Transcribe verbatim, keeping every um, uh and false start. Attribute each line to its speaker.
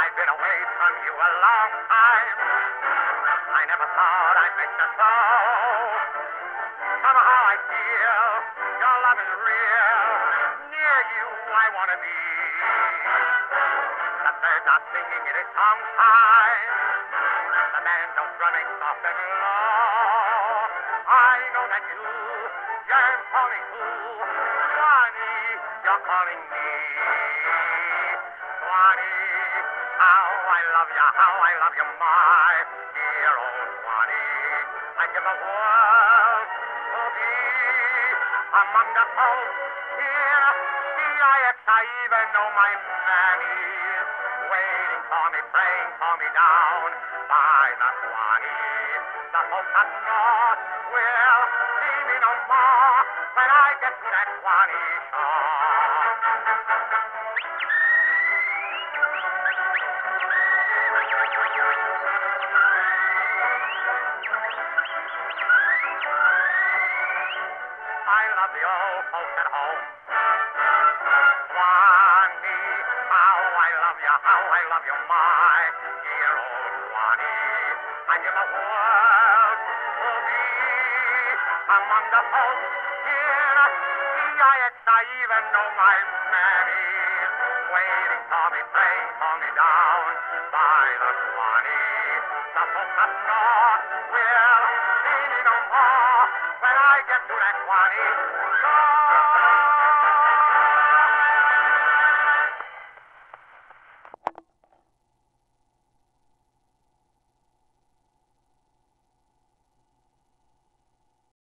Speaker 1: I've been away from you a long time. I never thought I'd miss you so. Somehow I feel your love is real. Near you I want to be. The birds are singing, it is song time. The banjo's drumming soft and low. I know that you yearn for me too. Swanee, you're calling me. Swanee, how I love you, how I love you, my dear old Swanee. I'd give the world to be among the folk here. C I X, I even know my Mammy waiting for me, praying for me down by the Swanee. The folks up north will see me no more when I get to that Swanee shore. I love the old folks at home. Swanee, how I love you, how I love you, my dear old Swanee. I give the world to be among the folks here. C I X, I even know my Mammy's waiting for me, praying for me down by the Swanee. The folks up north will see me no more when I get to that Swanee shore.